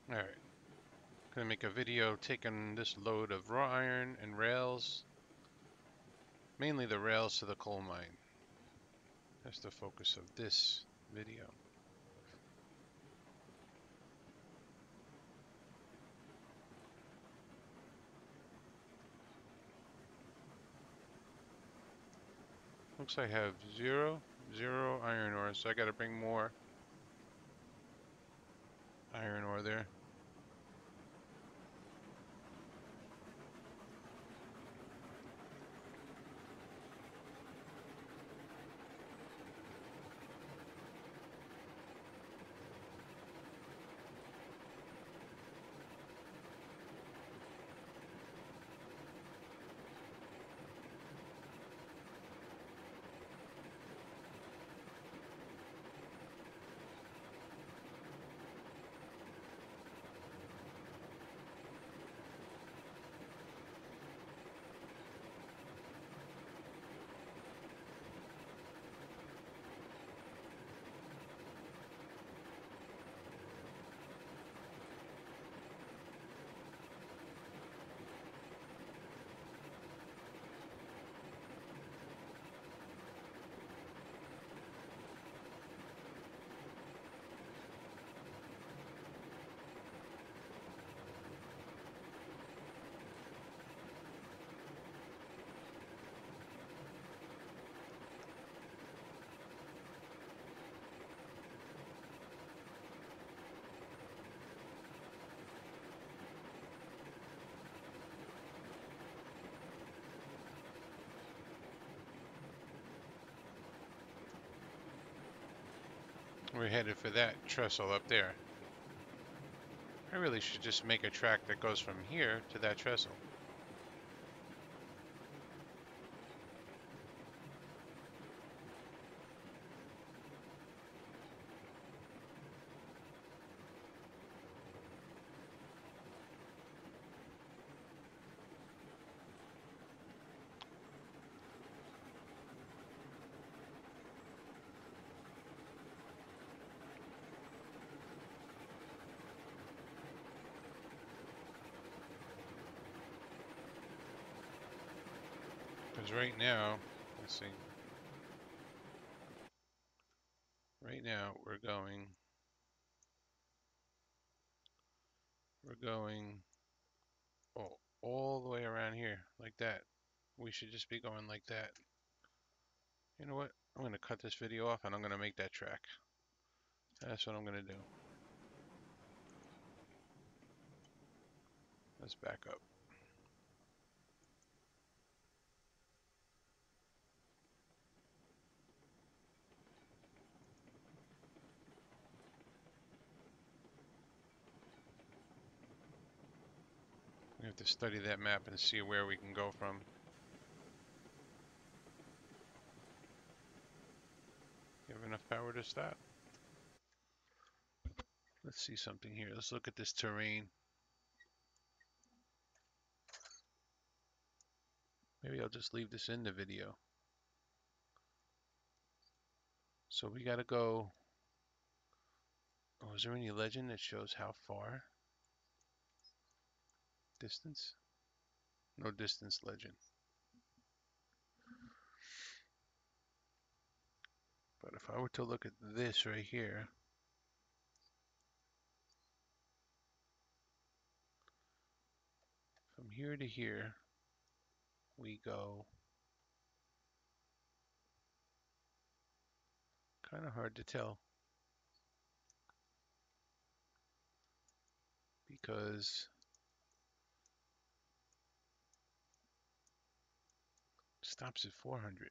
Alright, gonna make a video taking this load of raw iron and rails, mainly the rails to the coal mine. That's the focus of this video. Looks like I have zero iron ore, so I gotta bring more iron ore there. We're headed for that trestle up there. I really should just make a track that goes from here to that trestle. Because right now, let's see, right now we're going all the way around here, like that. We should just be going like that. You know what? I'm going to cut this video off and I'm going to make that track. That's what I'm going to do. Let's back up. We have to study that map and see where we can go from. You have enough power to stop? Let's see something here. Let's look at this terrain. Maybe I'll just leave this in the video. So we got to go. Oh, is there any legend that shows how far? Distance? No distance legend. But if I were to look at this right here, from here to here, we go. Kind of hard to tell because it stops at 400.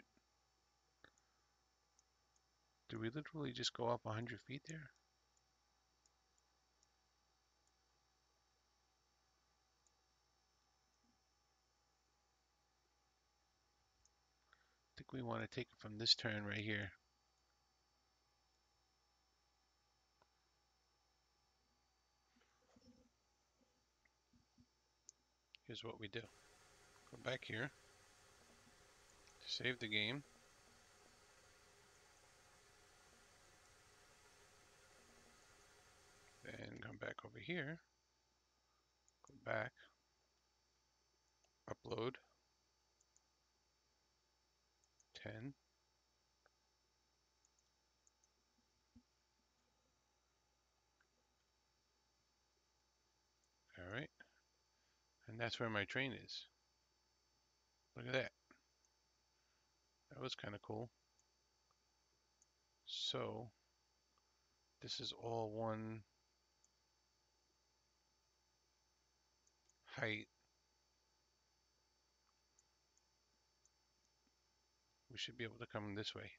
Do we literally just go up 100 feet there? I think we want to take it from this turn right here. Here's what we do. Go back here, save the game, then come back over here, go back, upload, 10. All right, and that's where my train is. Look at that. That was kind of cool. So this is all one height. We should be able to come this way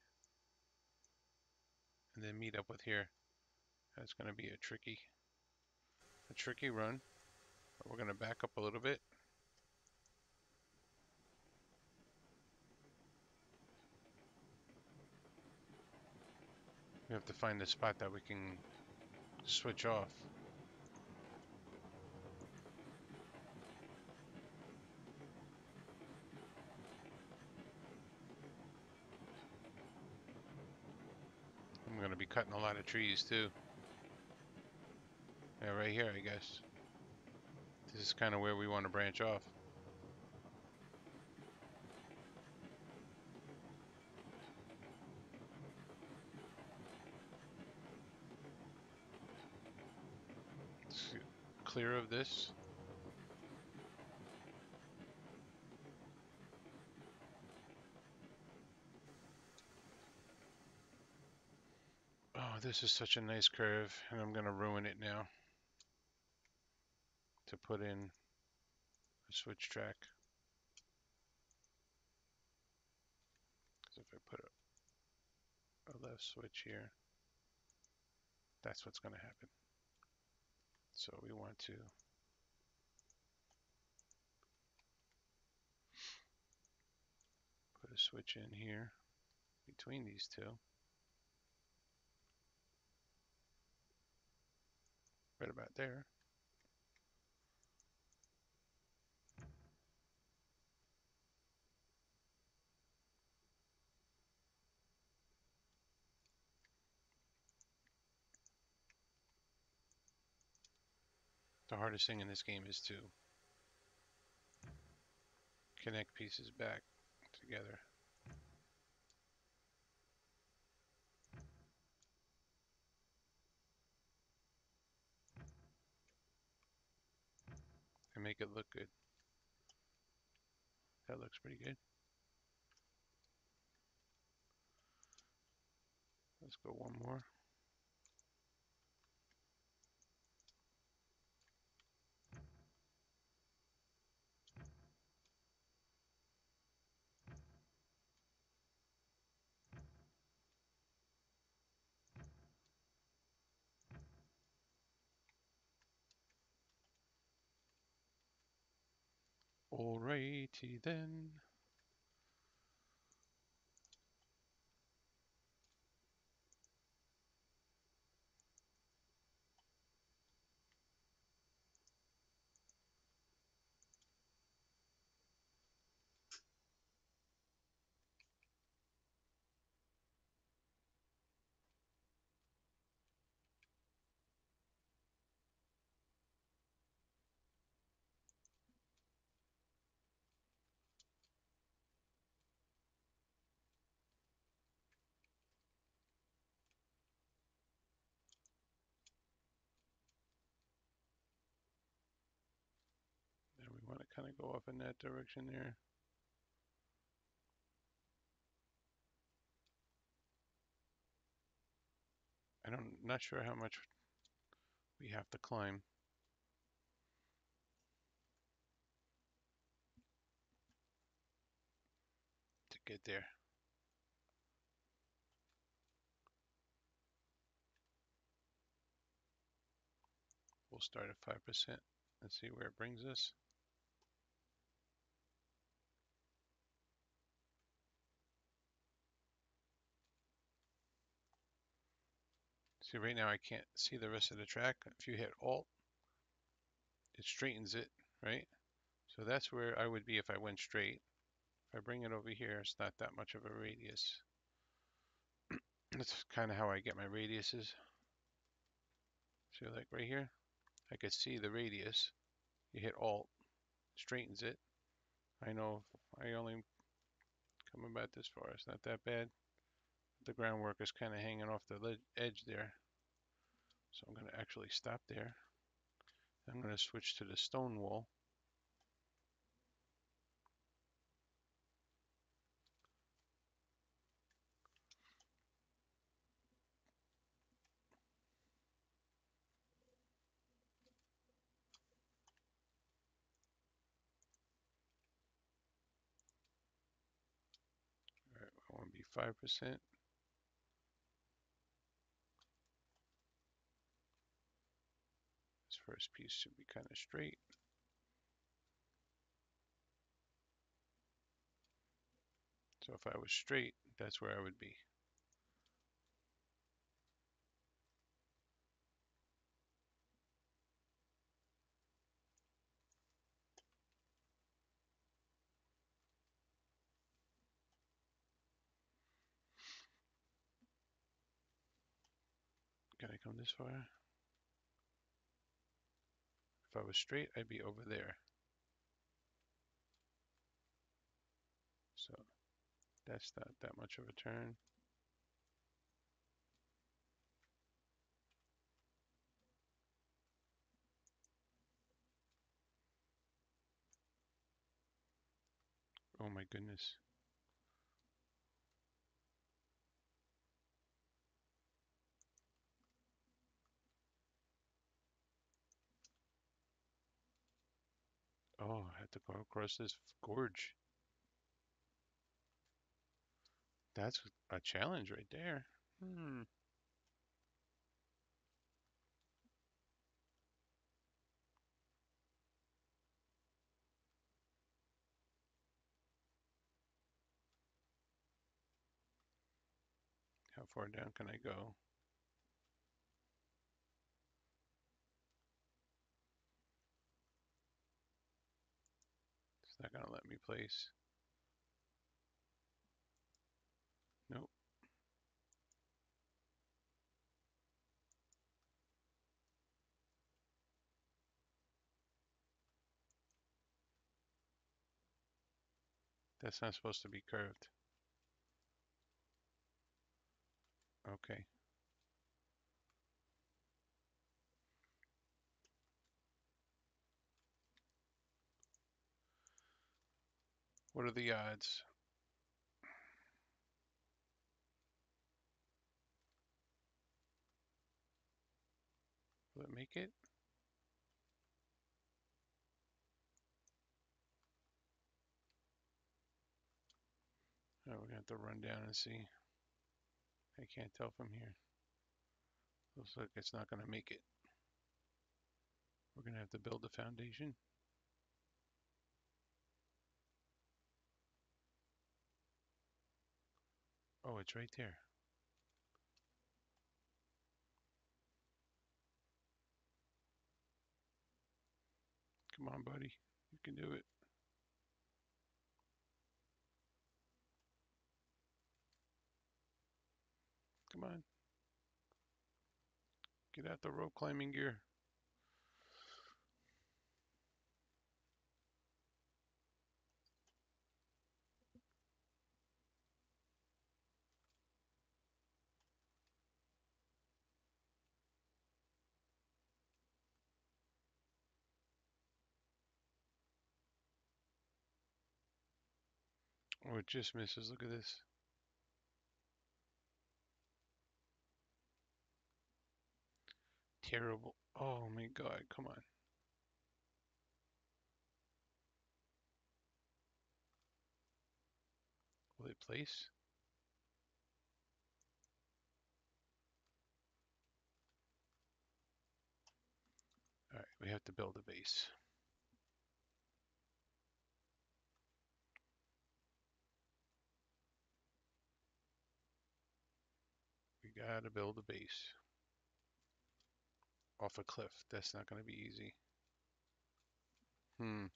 and then meet up with here. That's going to be a tricky run. But we're going to back up a little bit. We have to find a spot that we can switch off. I'm going to be cutting a lot of trees too. Yeah, right here, I guess. This is kind of where we want to branch off. Let's clear of this. Oh, this is such a nice curve, and I'm going to ruin it now to put in a switch track. Because if I put a left switch here, that's what's going to happen. So we want to put a switch in here between these two. Right about there. The hardest thing in this game is to connect pieces back together. And make it look good. That looks pretty good. Let's go one more. Alrighty then. And we want to kind of go off in that direction there. I'm not sure how much we have to climb to get there. We'll start at 5% and see where it brings us. See, right now I can't see the rest of the track. If you hit Alt, it straightens it, right? So that's where I would be if I went straight. If I bring it over here, it's not that much of a radius. That's kind of how I get my radiuses. See, like right here, I could see the radius. You hit Alt, straightens it. I know I only come about this far. It's not that bad. The groundwork is kind of hanging off the edge there. So I'm going to actually stop there. I'm going to switch to the stone wall. All right, I want to be 5%. This first piece should be kind of straight. So if I was straight, that's where I would be. Can I come this far? If I was straight, I'd be over there. So that's not that much of a turn. Oh my goodness. Oh, I had to go across this gorge. That's a challenge right there. How far down can I go? It's not gonna let me place. Nope. That's not supposed to be curved. Okay. What are the odds? Will it make it? Oh, we're gonna have to run down and see. I can't tell from here. Looks like it's not gonna make it. We're gonna have to build the foundation. Oh, it's right there. Come on, buddy. You can do it. Come on. Get out the rope climbing gear. Oh, it just misses. Look at this. Terrible. Oh my God. Come on. Will it place? All right. We have to build a base. We gotta build a base. Off a cliff. That's not gonna be easy. Hmm.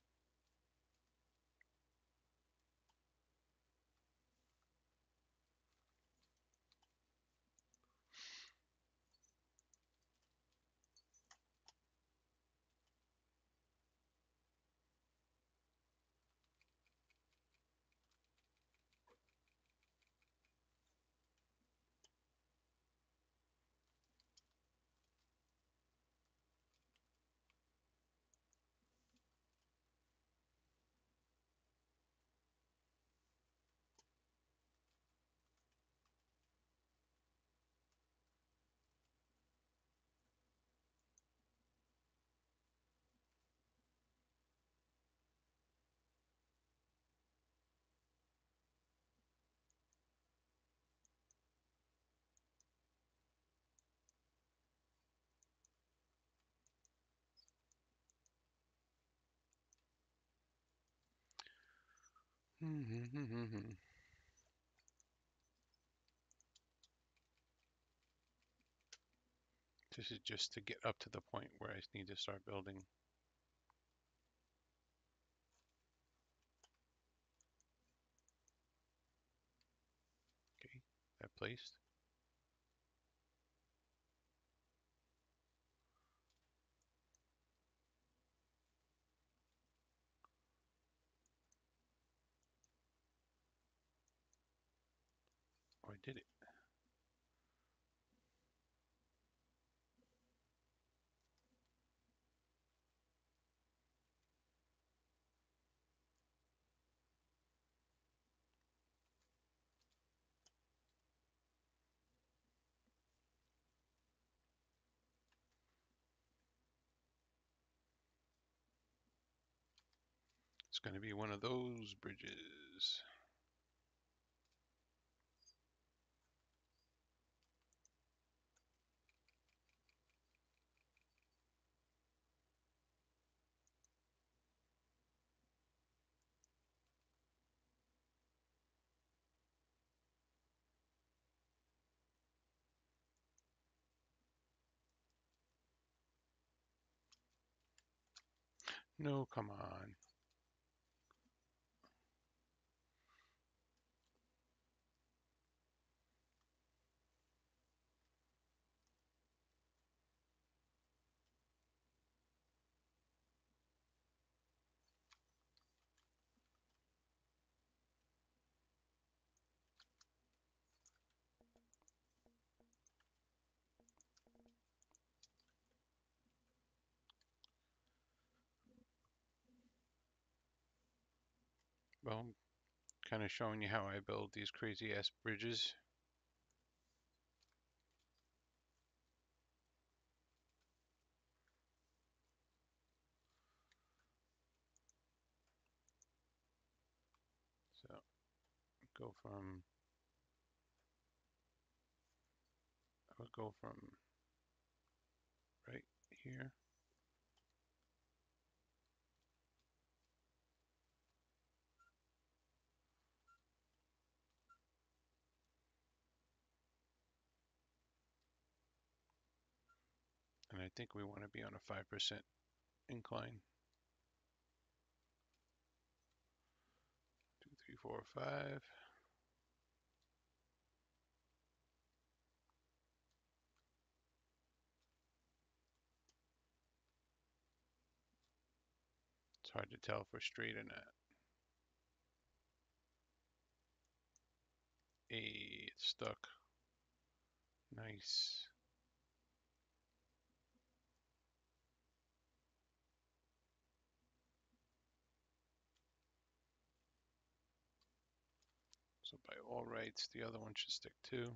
This is just to get up to the point where I need to start building. Okay, that placed. Oh, I did it. It's going to be one of those bridges. No, come on. Well, I'm kind of showing you how I build these crazy ass bridges. So go from, I would go from right here. And I think we want to be on a 5% incline. 2, 3, 4, 5. It's hard to tell if we're straight or not. Hey, it's stuck. Nice. So by all rights, the other one should stick too.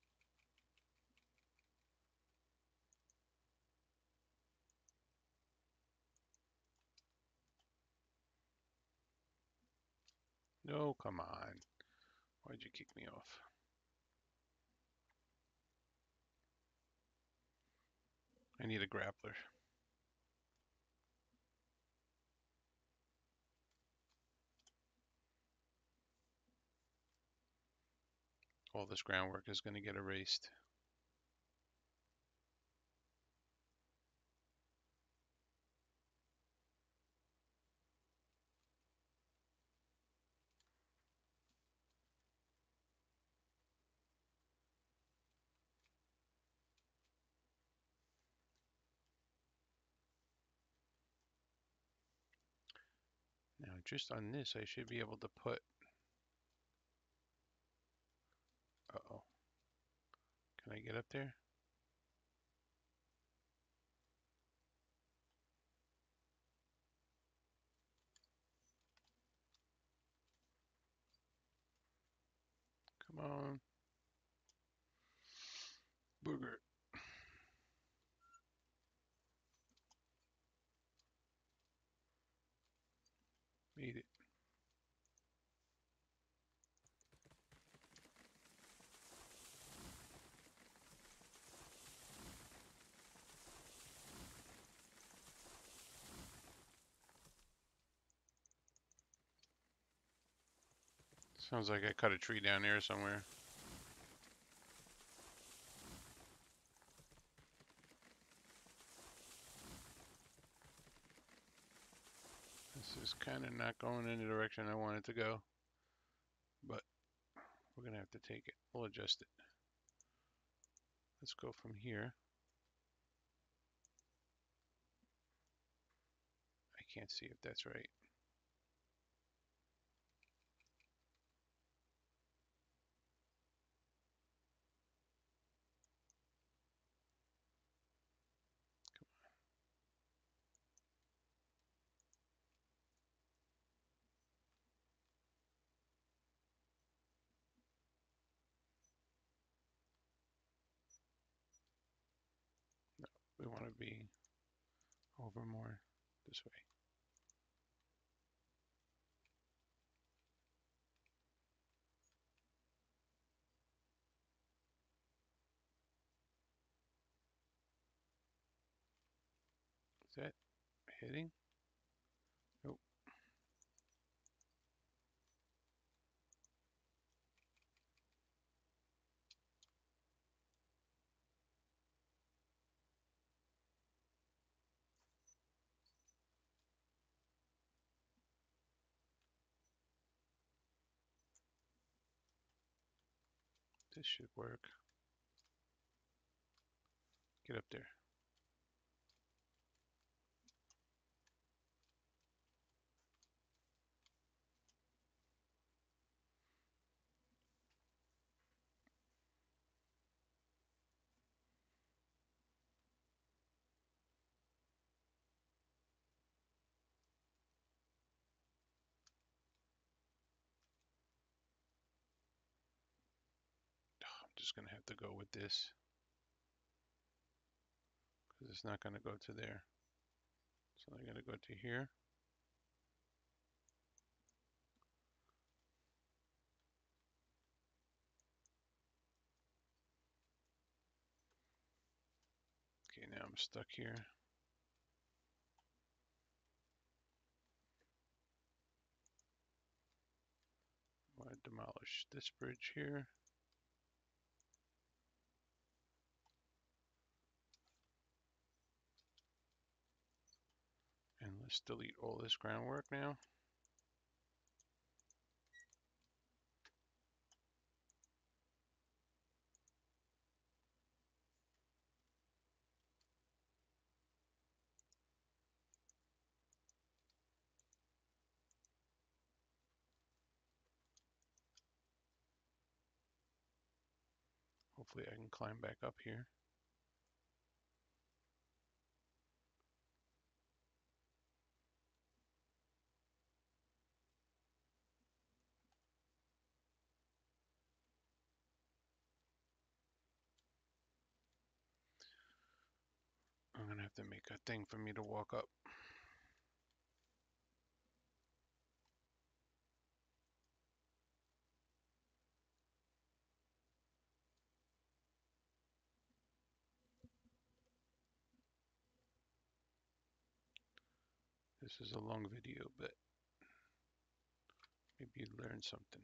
No, come on. Why'd you kick me off? I need a grappler. All this groundwork is going to get erased. Now, just on this, I should be able to put... Uh-oh. Can I get up there? Come on. Booger. Made it. Sounds like I cut a tree down there somewhere. This is kind of not going in the direction I want it to go, but we're gonna have to take it. We'll adjust it. Let's go from here. I can't see if that's right. We want to be over more this way. Is that hitting? Nope. This should work. Get up there. I'm just gonna have to go with this because it's not gonna go to there. So I'm gonna go to here. Okay, now I'm stuck here. I want to demolish this bridge here. And let's delete all this groundwork now. Hopefully I can climb back up here. I'm gonna have to make a thing for me to walk up. This is a long video, but maybe you learned something.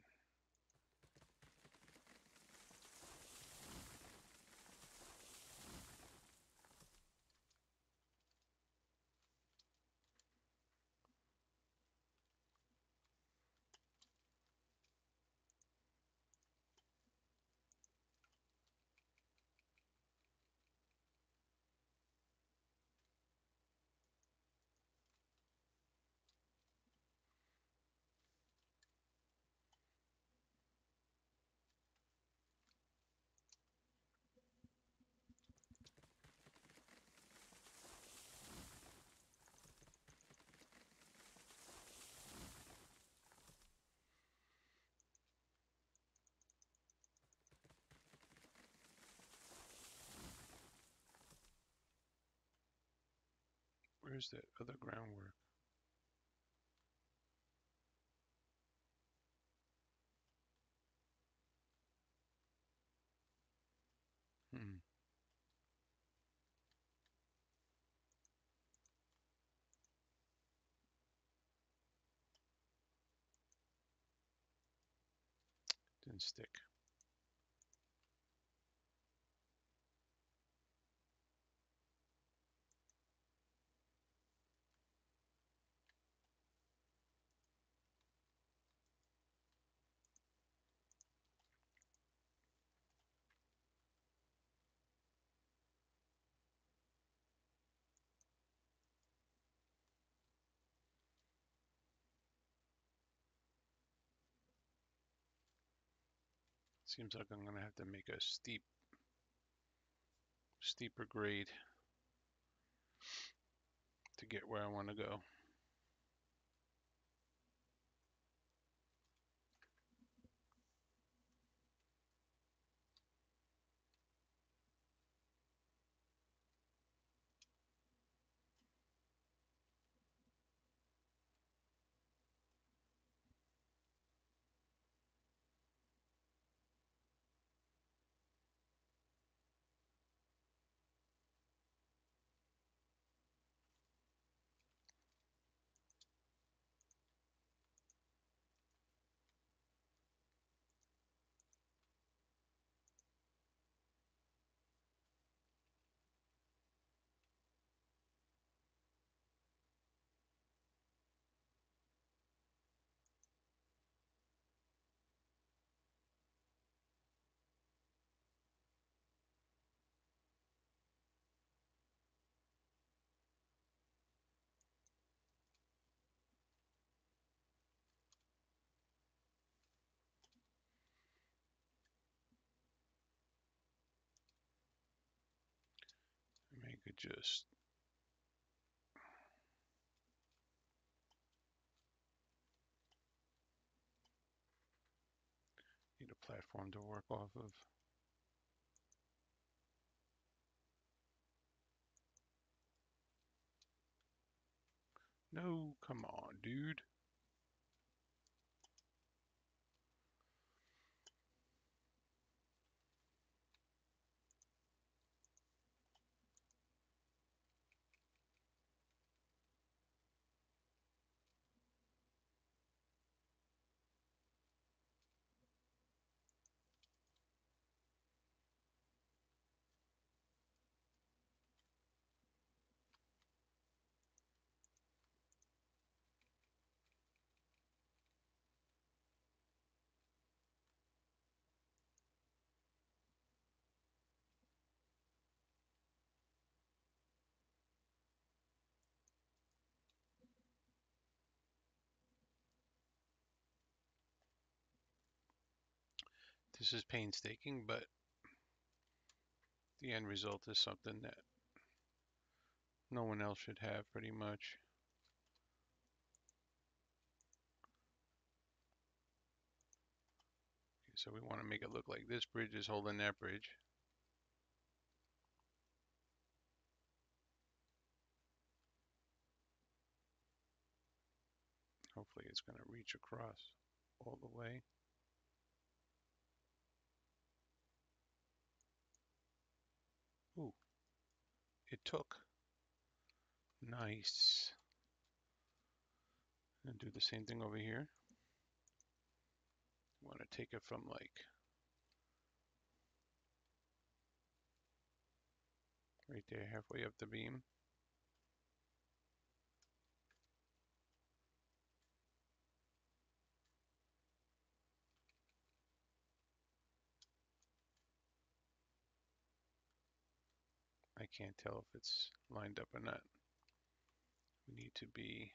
Where's that other groundwork? Hmm. and stick. Seems like I'm gonna have to make a steeper grade to get where I want to go. Make it just need a platform to work off of. No, come on, dude. This is painstaking, but the end result is something that no one else should have, pretty much. Okay, so we want to make it look like this bridge is holding that bridge. Hopefully it's going to reach across all the way. Ooh, it took. Nice. And do the same thing over here. Want to take it from like right there, halfway up the beam. I can't tell if it's lined up or not. We need to be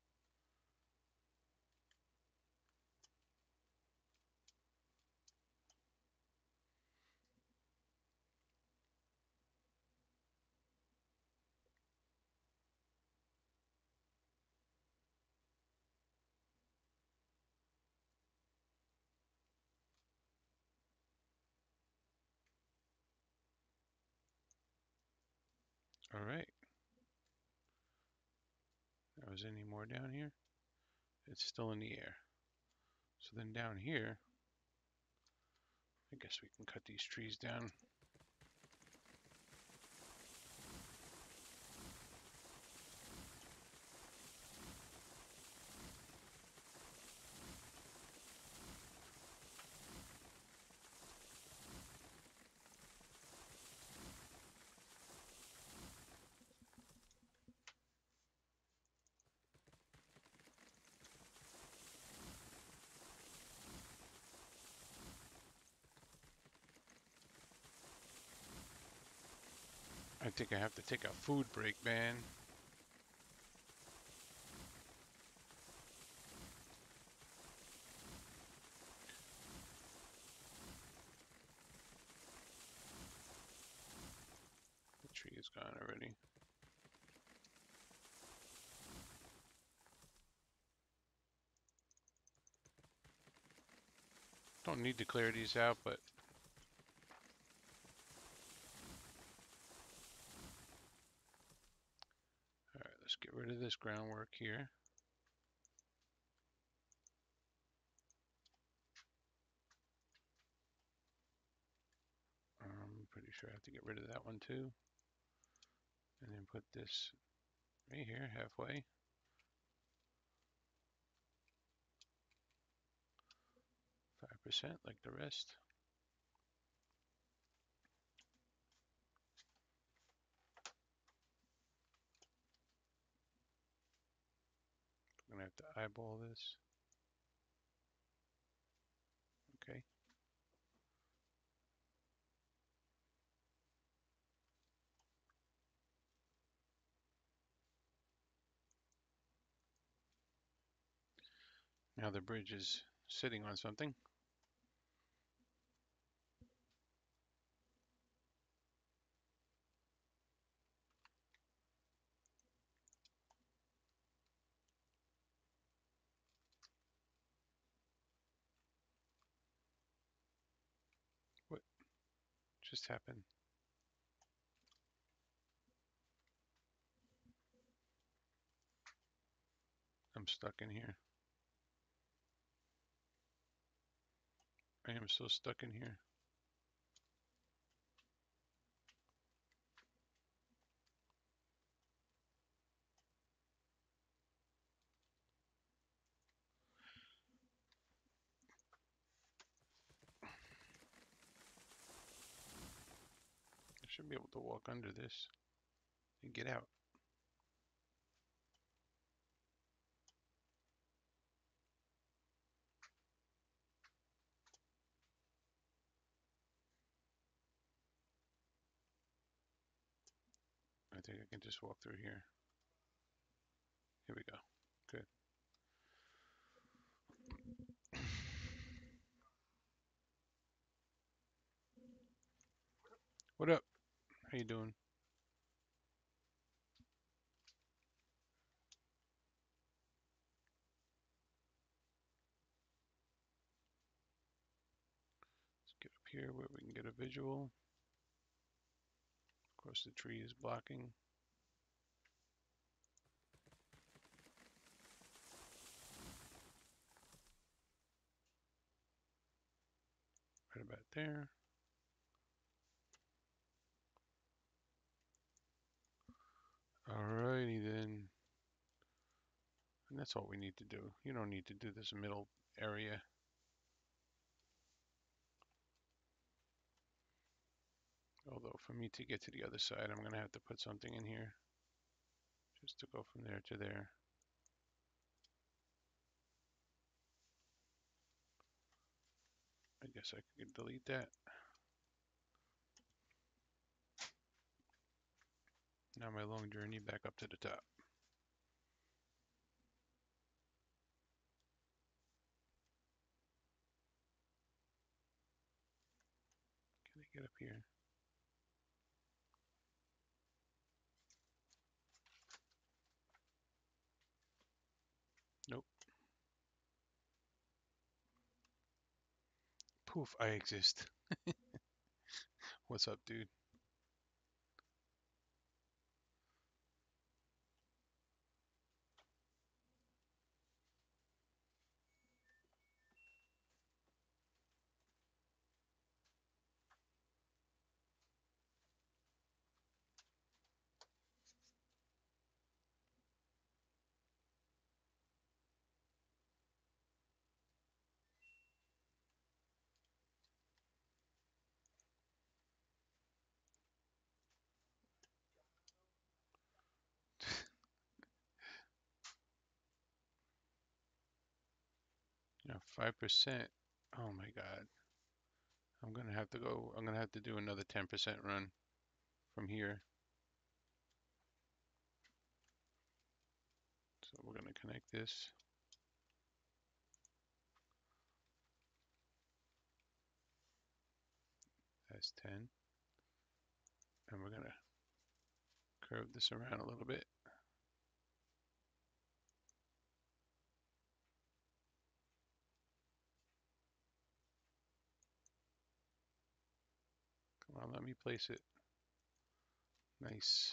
all right. Now, is any more down here? It's still in the air. So then down here, I guess we can cut these trees down. I think I have to take a food break, man. The tree is gone already. Don't need to clear these out, but alright, let's get rid of this groundwork here. I'm pretty sure I have to get rid of that one too. And then put this right here, halfway. 5% like the rest. I'm gonna have to eyeball this. Okay. Now the bridge is sitting on something. What just happened? I'm stuck in here. I am so stuck in here. I should be able to walk under this and get out. I think I can just walk through here. Here we go. Good. What up? How you doing? Let's get up here where we can get a visual. Of course, the tree is blocking. Right about there. Alrighty then. And that's all we need to do. You don't need to do this middle area. Although for me to get to the other side, I'm gonna have to put something in here. Just to go from there to there. I guess I could delete that. Now my long journey back up to the top. Can I get up here? Nope. Poof, I exist. What's up, dude? Now 5%. Oh my God. I'm gonna have to do another 10% run from here. So we're going to connect this. That's 10. And we're going to curve this around a little bit. Come on, let me place it. Nice.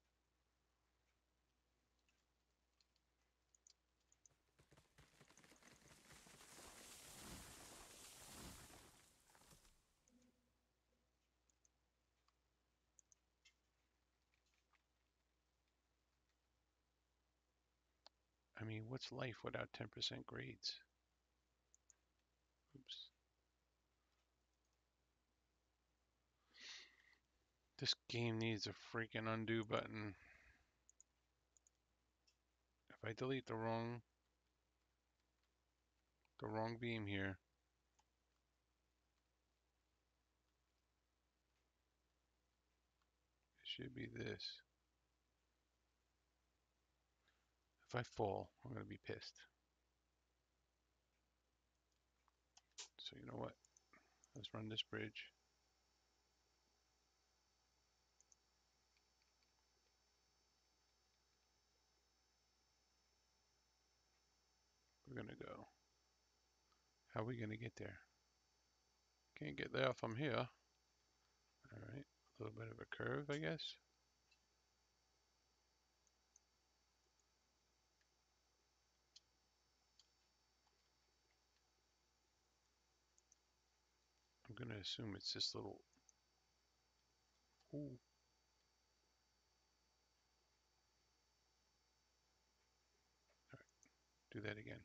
I mean, what's life without 10% grades? Oops. This game needs a freaking undo button. If I delete the wrong beam here, it should be this. If I fall, I'm going to be pissed. So you know what? Let's run this bridge. We're going to go. How are we going to get there? Can't get there from here. All right. A little bit of a curve, I guess. I'm going to assume it's this little... Ooh. All right. Do that again.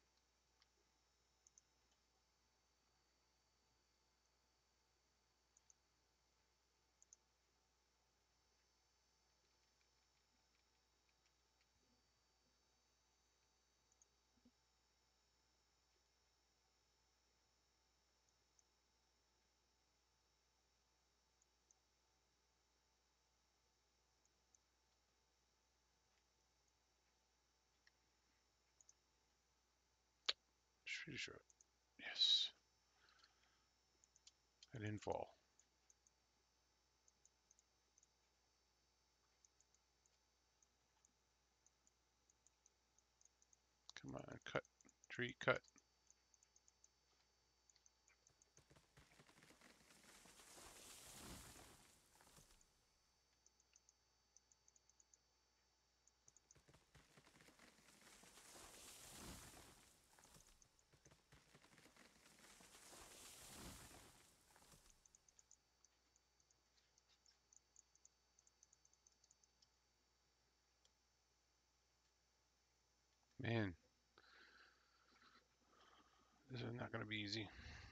Pretty sure. Yes. I didn't fall. Come on, cut. Tree, cut. Man, this is not going to be easy.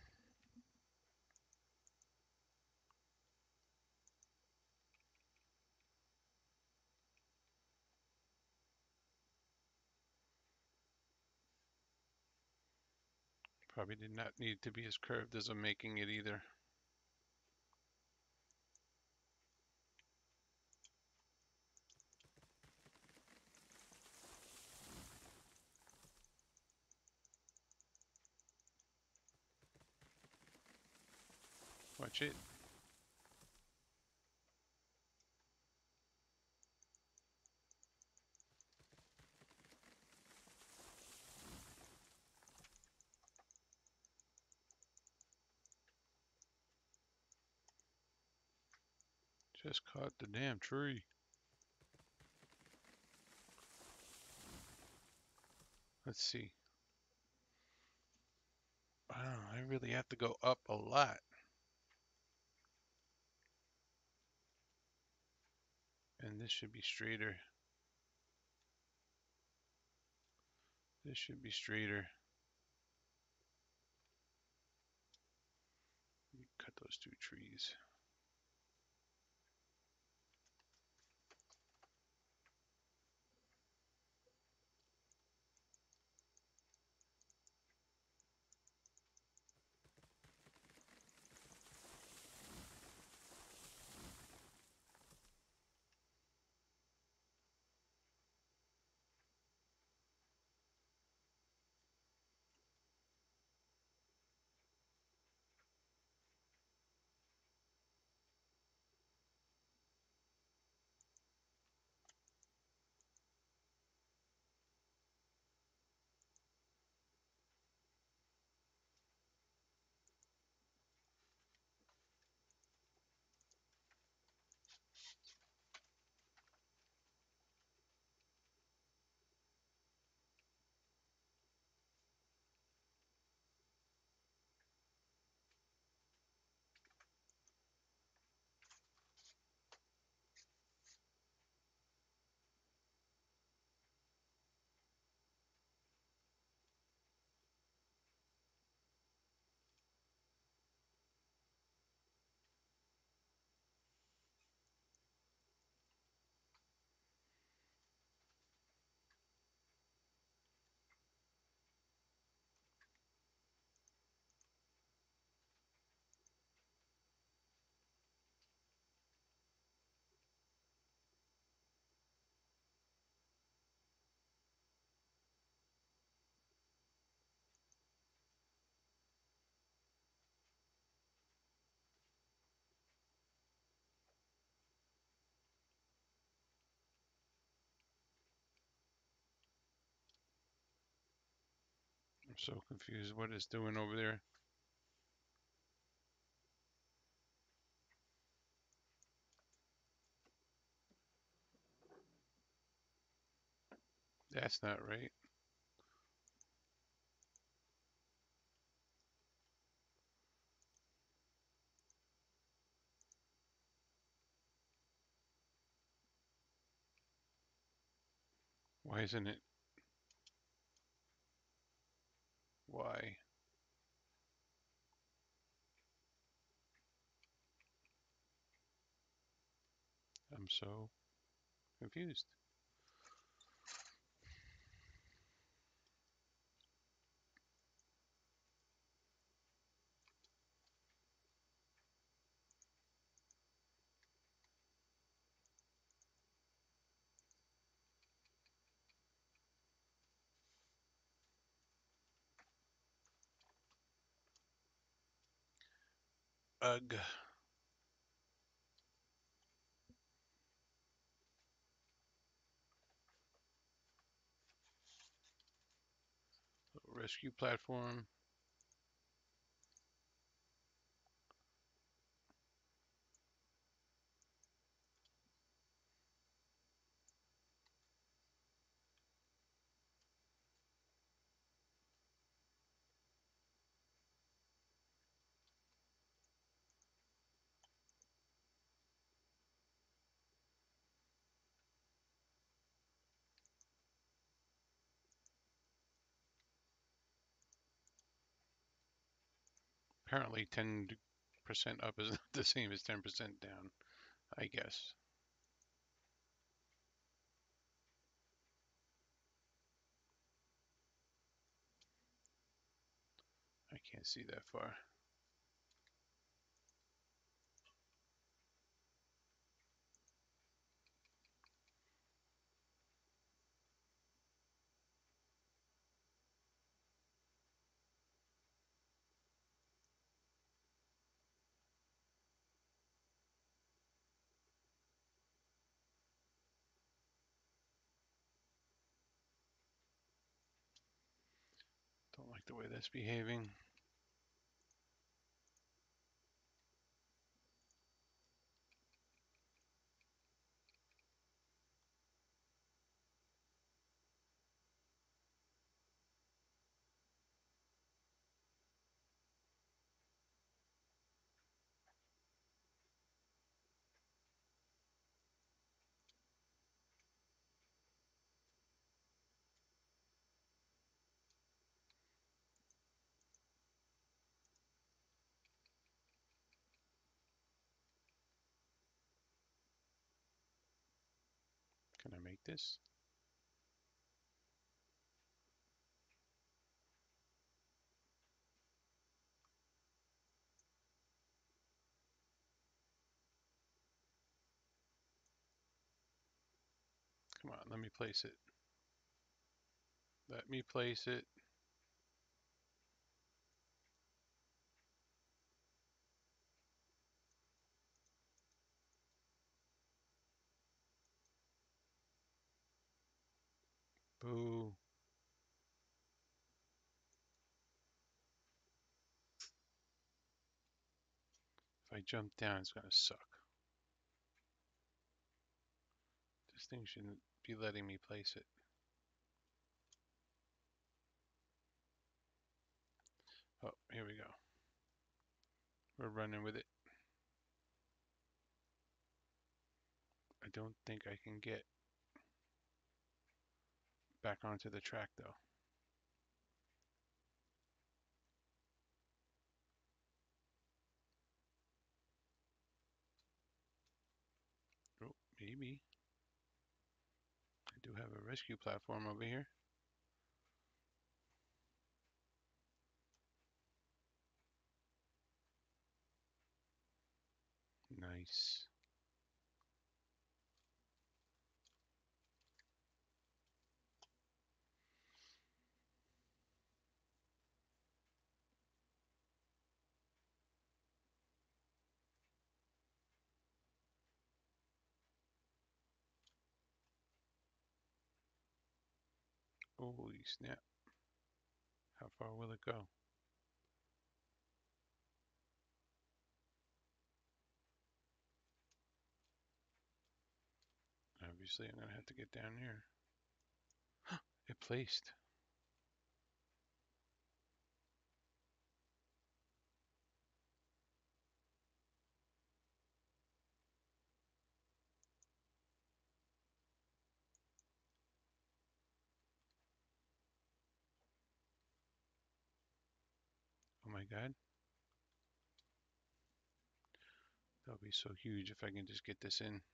Probably did not need to be as curved as I'm making it either. Watch it. Just caught the damn tree. Let's see. Wow, I really have to go up a lot. And this should be straighter. This should be straighter. Cut those two trees. I'm so confused what it's doing over there. That's not right. Why isn't it? Why? I'm so confused. Ugh. Rescue platform. Apparently 10% up is not the same as 10% down, I guess. I can't see that far. Don't like the way that's behaving. Can I make this? Come on, let me place it. Let me place it. Boo. If I jump down, it's gonna suck. This thing shouldn't be letting me place it. Oh, here we go. We're running with it. I don't think I can get back onto the track though. Oh, maybe. I do have a rescue platform over here. Nice. Holy snap. How far will it go? Obviously, I'm gonna have to get down here. It placed. Oh my God. That'll be so huge if I can just get this in.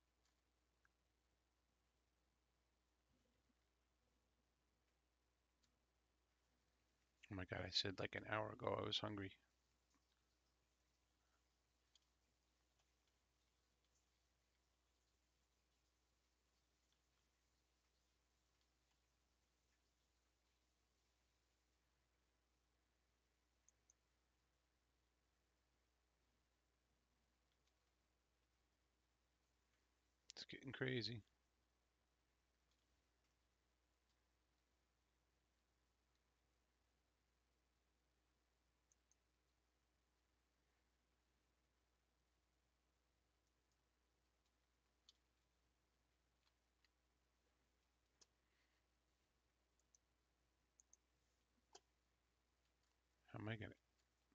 Oh my God, I said like an hour ago I was hungry. It's getting crazy. How am I gonna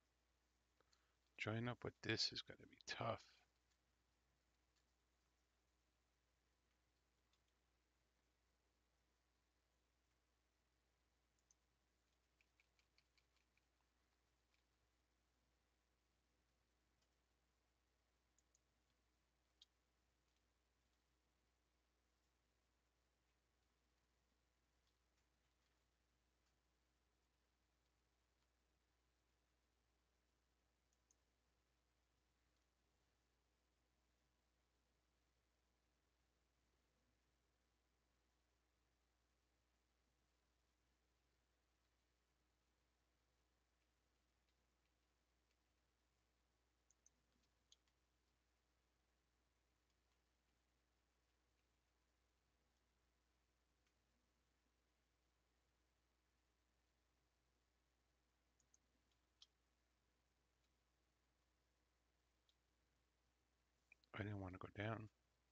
join up with this is gonna be tough. I didn't want to go down.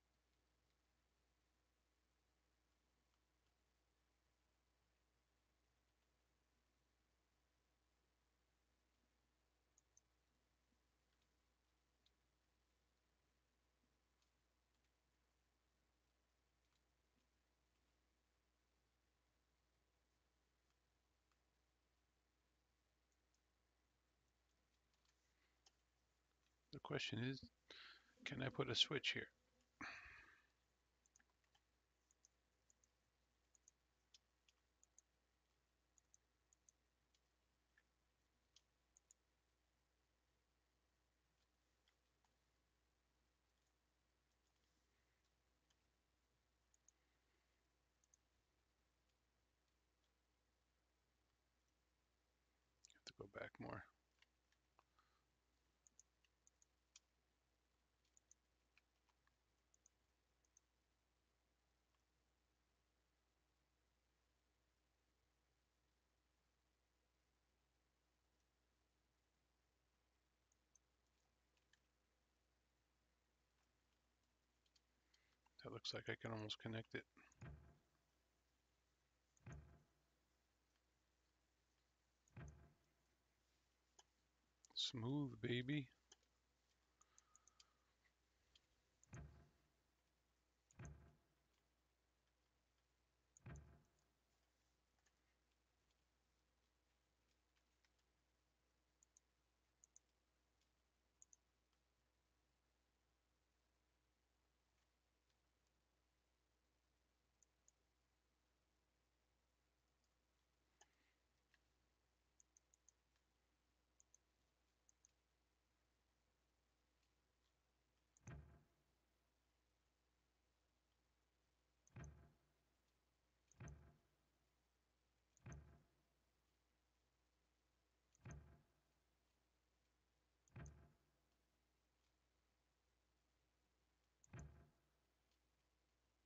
The question is, can I put a switch here? Have to go back more. That looks like I can almost connect it. Smooth, baby.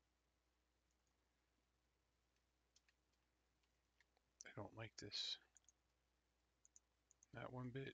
I don't like this. Not one bit.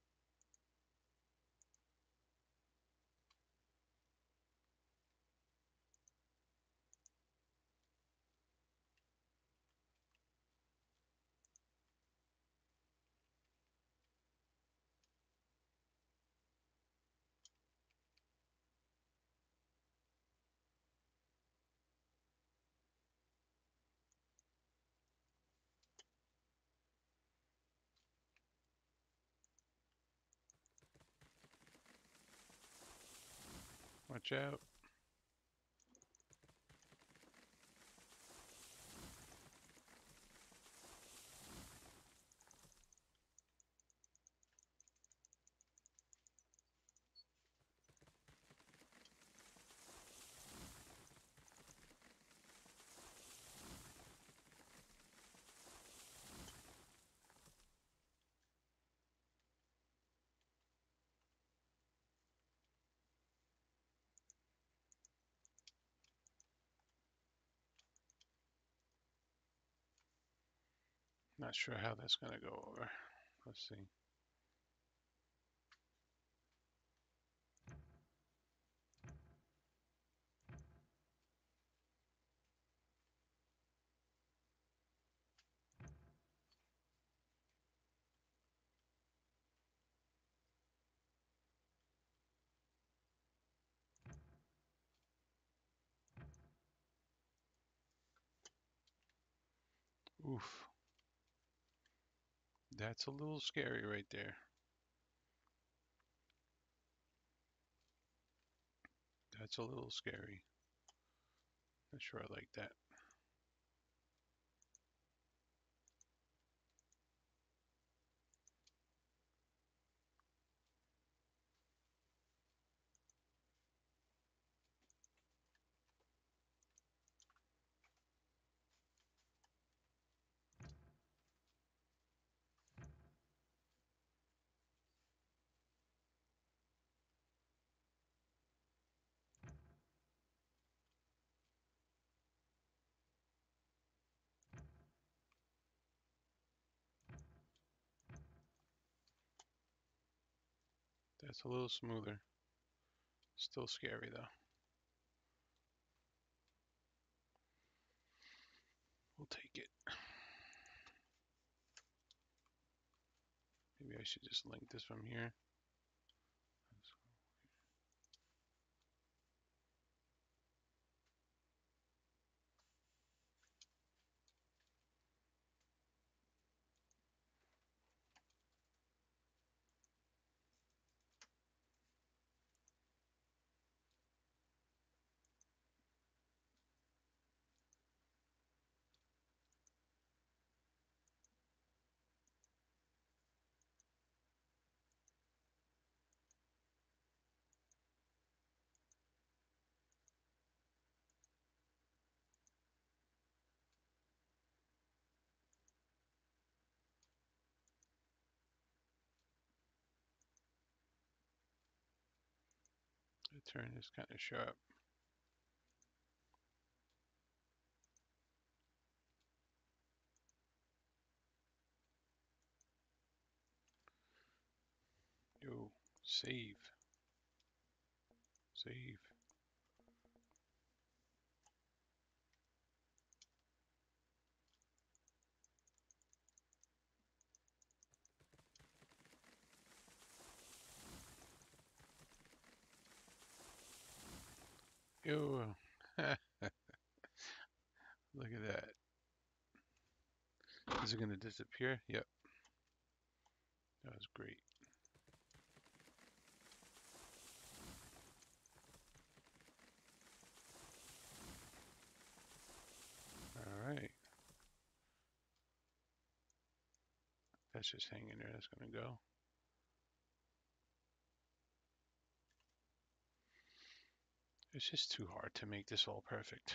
Watch out. Not sure how that's gonna go over. Let's see. Oof. That's a little scary right there. That's a little scary. Not sure I like that. That's a little smoother. Still scary though. We'll take it. Maybe I should just link this from here. The turn is kind of sharp. Yo, save. Save. Yo. Look at that. Is it going to disappear? Yep. That was great. Alright. That's just hanging there. That's going to go. It's just too hard to make this all perfect.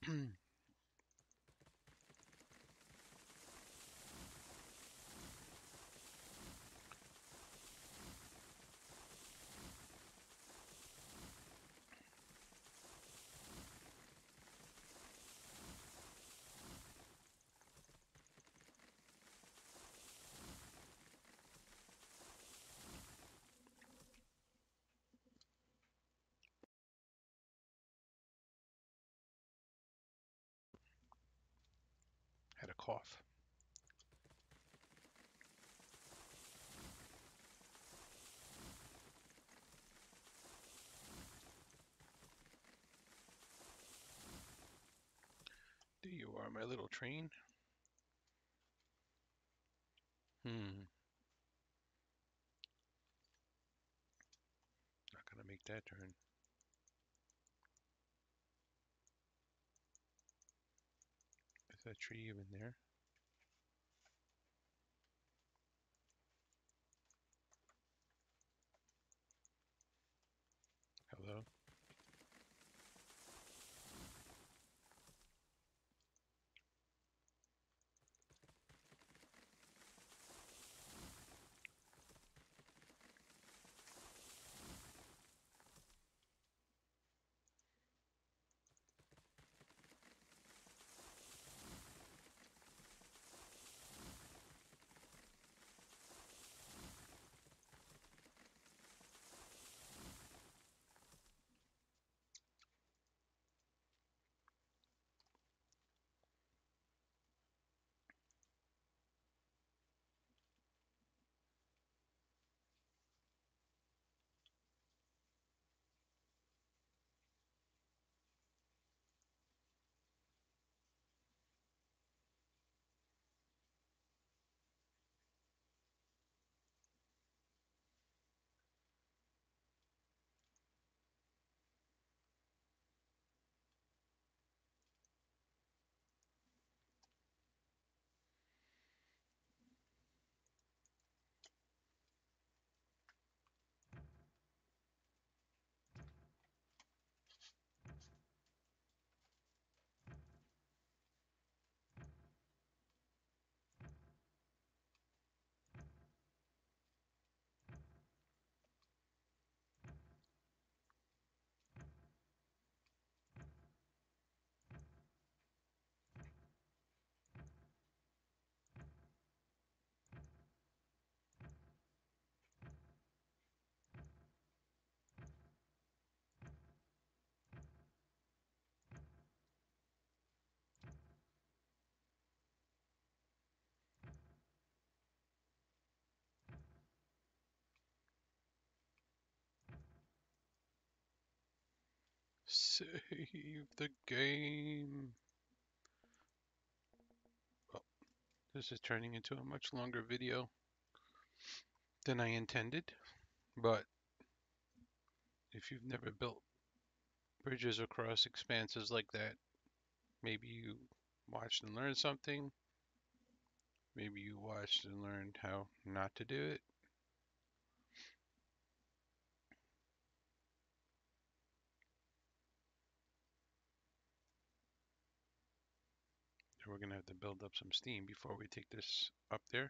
Had a cough. There you are, my little train. Not gonna make that turn. Is that tree even there? Hello? Save the game. Well, this is turning into a much longer video than I intended, but if you've never built bridges across expanses like that, maybe you watched and learned something. Maybe you watched and learned how not to do it. And we're going to have to build up some steam before we take this up there.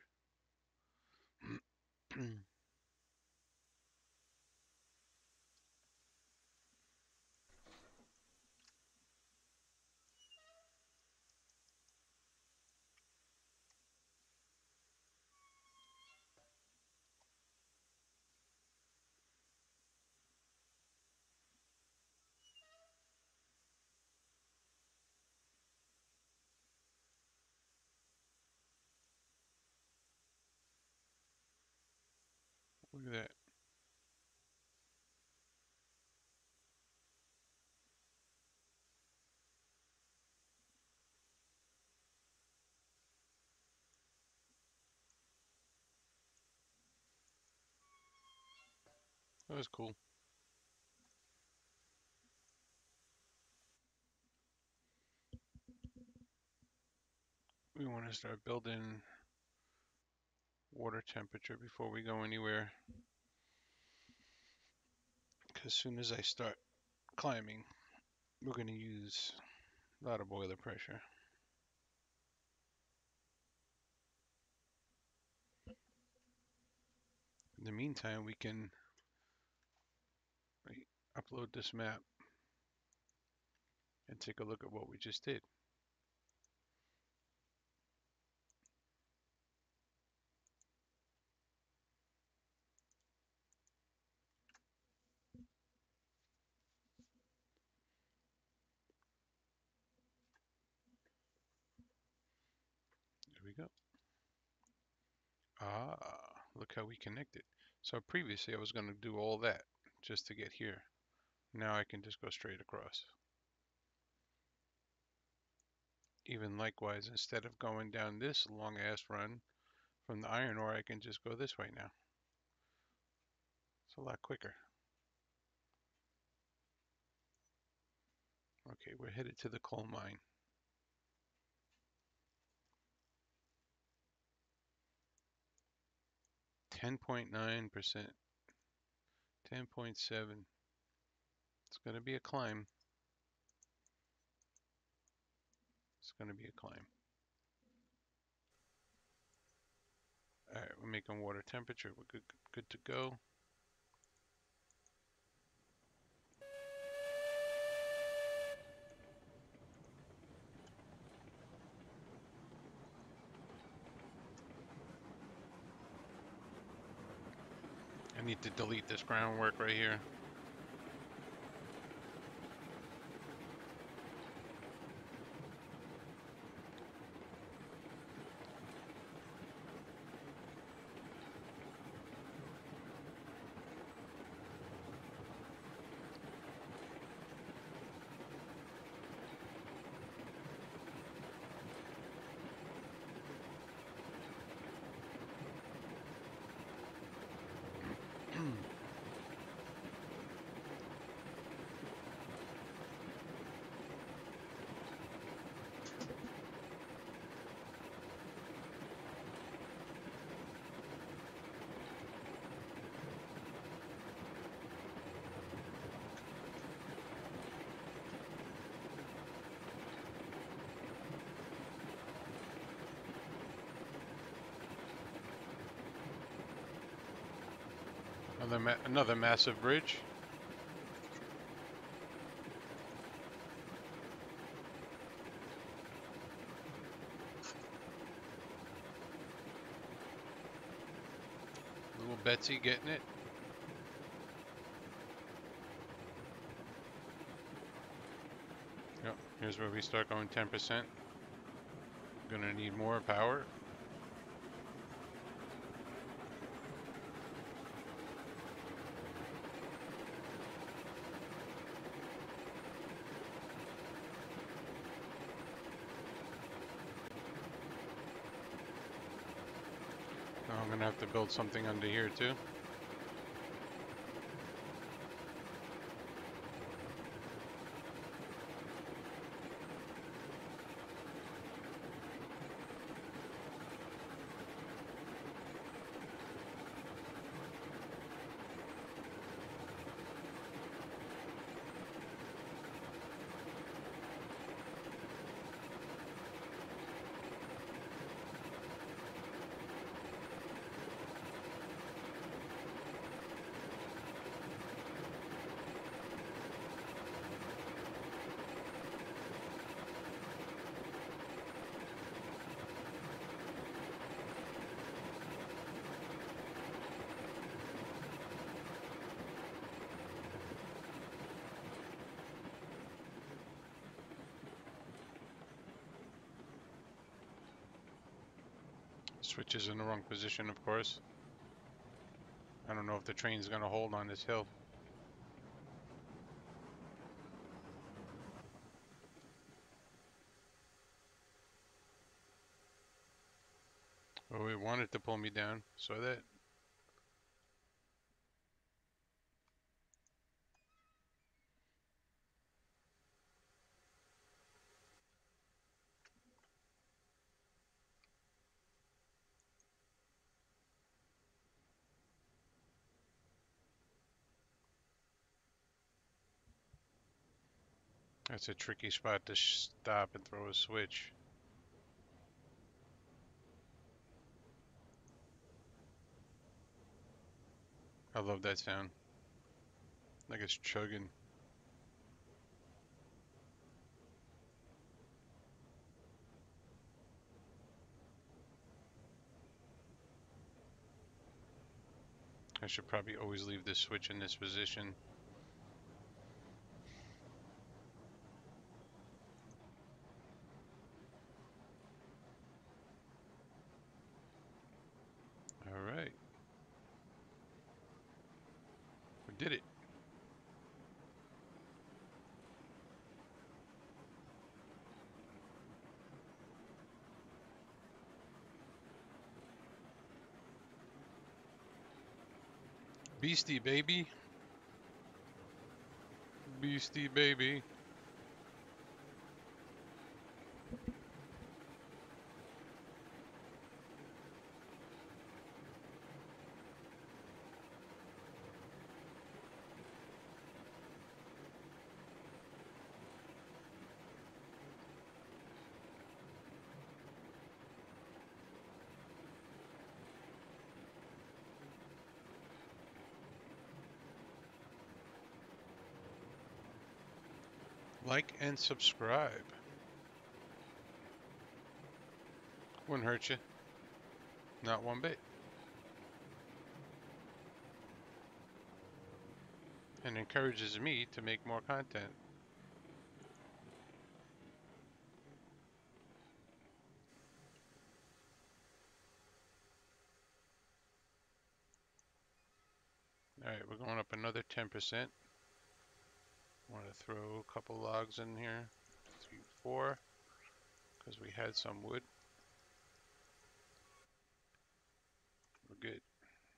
Look at that. That was cool. We want to start building water temperature before we go anywhere. Because as soon as I start climbing, we're going to use A lot of boiler pressure. In the meantime, we can upload this map and take a look at what we just did. There we go. Ah, look how we connected. So previously I was going to do all that just to get here. Now I can just go straight across. Even likewise, instead of going down this long ass run from the iron ore, I can just go this way now. It's a lot quicker. Okay, we're headed to the coal mine. 10.9%, 10.7. It's going to be a climb. It's going to be a climb. All right, we're making water temperature. We're good to go. I need to delete this groundwork right here. Another massive bridge. Little Betsy getting it. Yep, here's where we start going 10%. Gonna need more power. Now I'm gonna have to build something under here too. Switch is in the wrong position, of course. I don't know if the train's gonna hold on this hill. Oh, it wanted to pull me down. Saw that. That's a tricky spot to stop and throw a switch. I love that sound. Like it's chugging. I should probably always leave this switch in this position. All right. We did it. Beastie baby. Beastie baby. Like and subscribe. Wouldn't hurt you. Not one bit. And encourages me to make more content. Alright, we're going up another 10%. Want to throw a couple logs in here. 3, 4. Because we had some wood. We're good.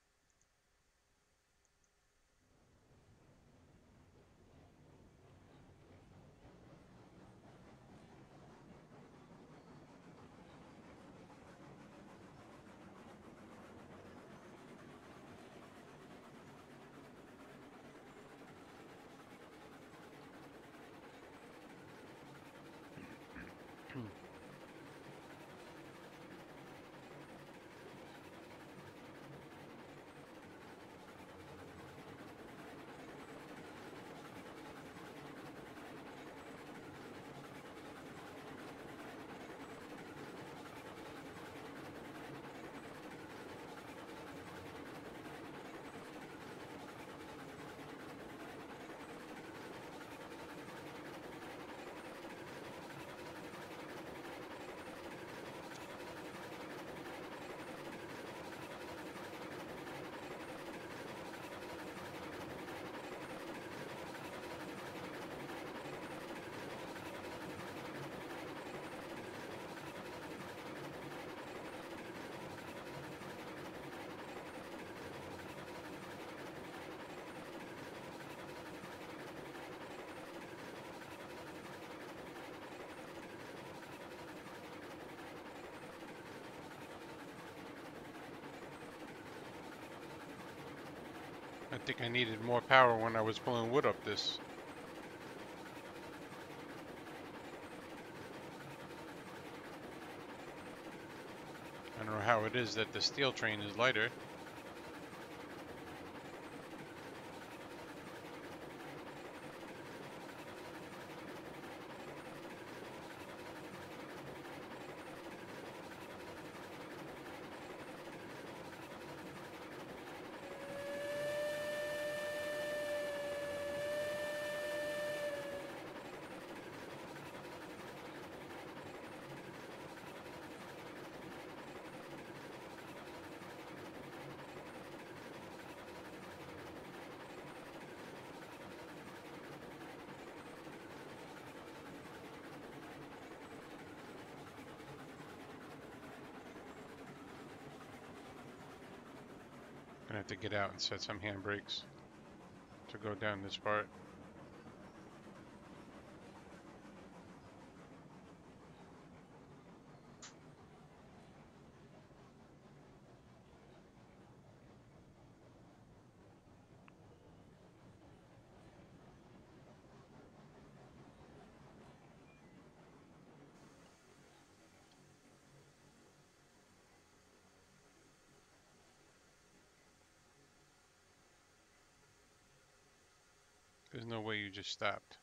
I think I needed more power when I was pulling wood up this. I don't know how it is that the steel train is lighter. Gonna have to get out and set some handbrakes to go down this part. There's no way you just stopped.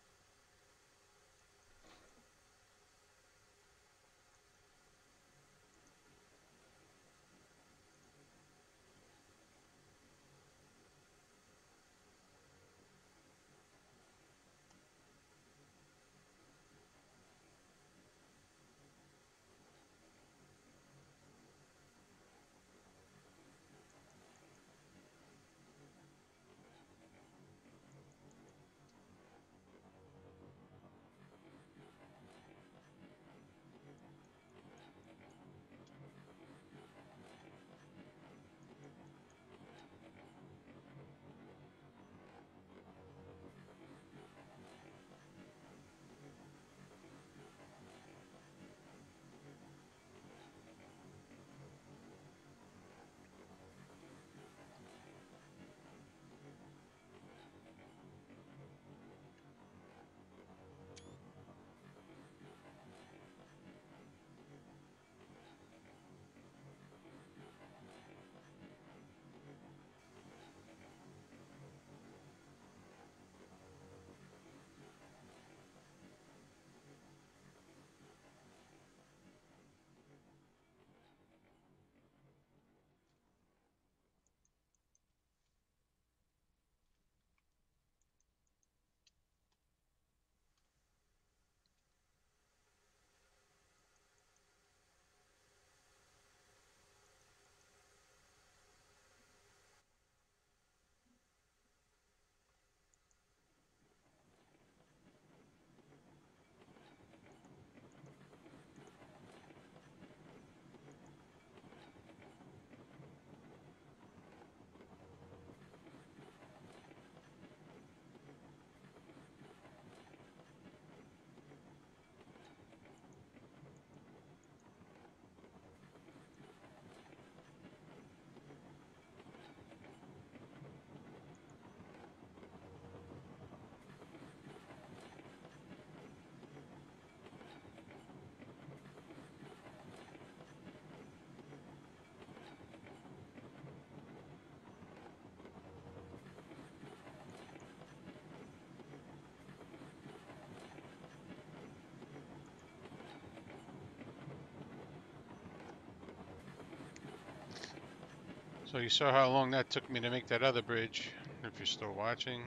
So you saw how long that took me to make that other bridge. If you're still watching,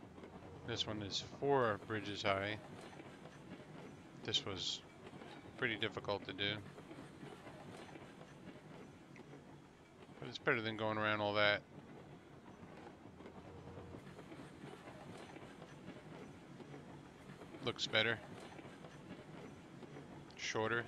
this one is 4 bridges high. This was pretty difficult to do, but it's better than going around all that. Looks better, shorter.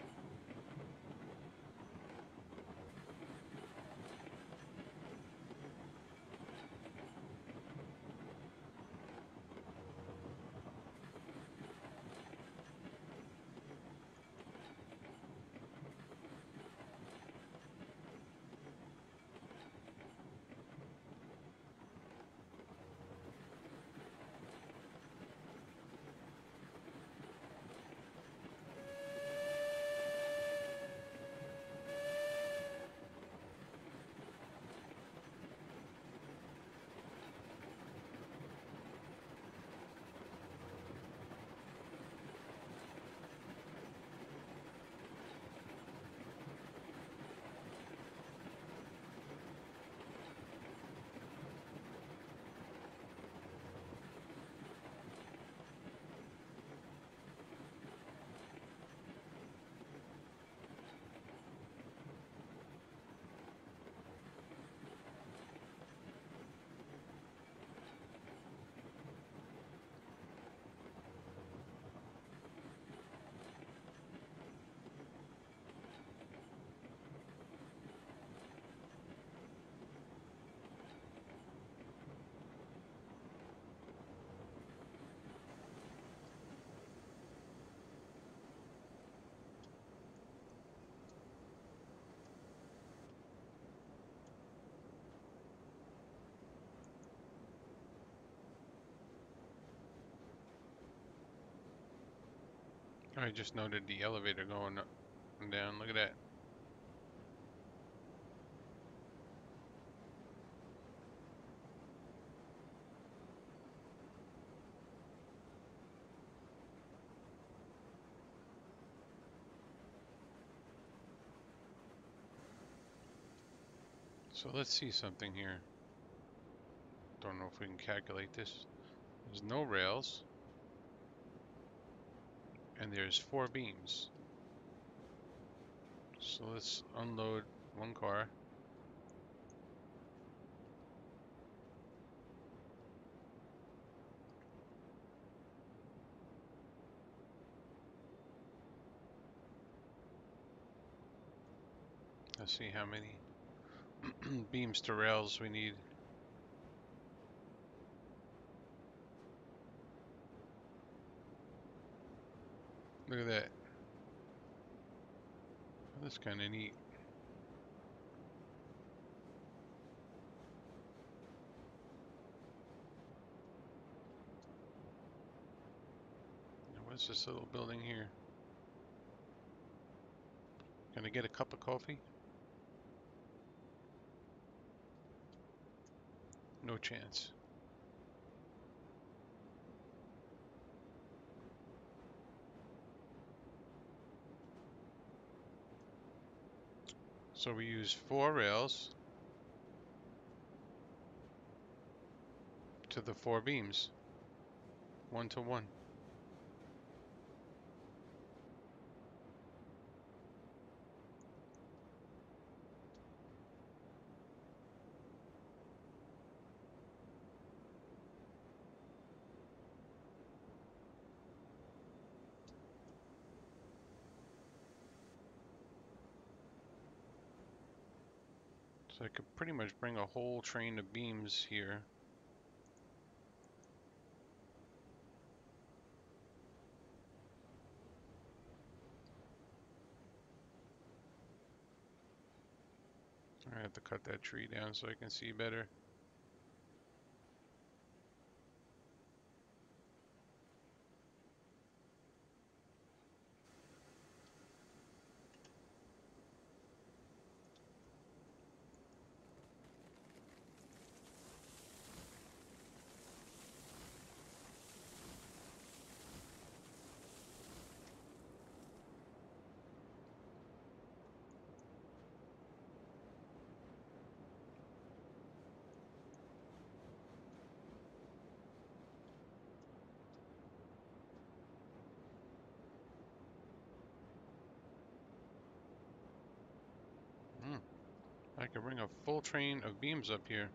I just noted the elevator going up and down. Look at that. So let's see something here. Don't know if we can calculate this. There's no rails, and there's 4 beams. So let's unload one car. Let's see how many beams to rails we need. Look at that. That's kind of neat. Now, what's this little building here? Can I get a cup of coffee? No chance. So we use 4 rails to the 4 beams, 1 to 1. So I could pretty much bring a whole train of beams here. I have to cut that tree down so I can see better. I could bring a full train of beams up here.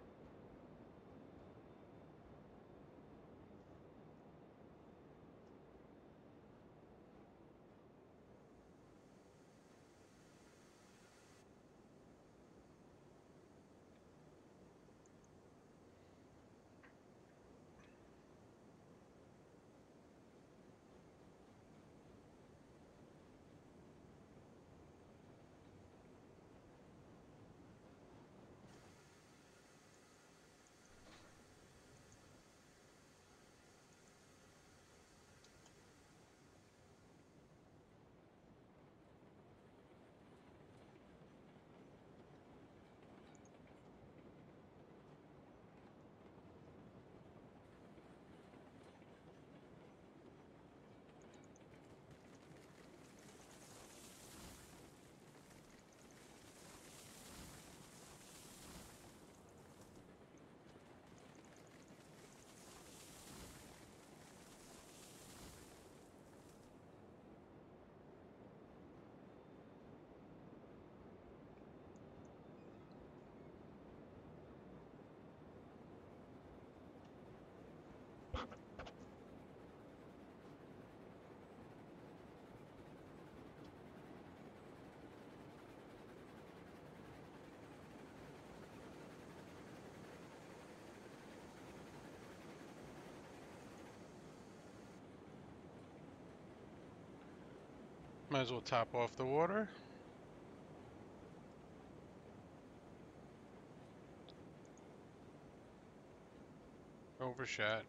Might as well top off the water. Overshot.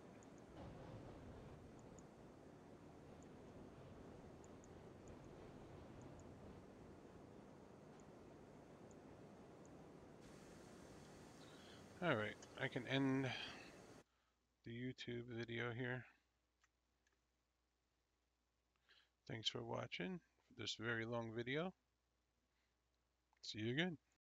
Alright, I can end the YouTube video here. Thanks for watching this very long video. See you again.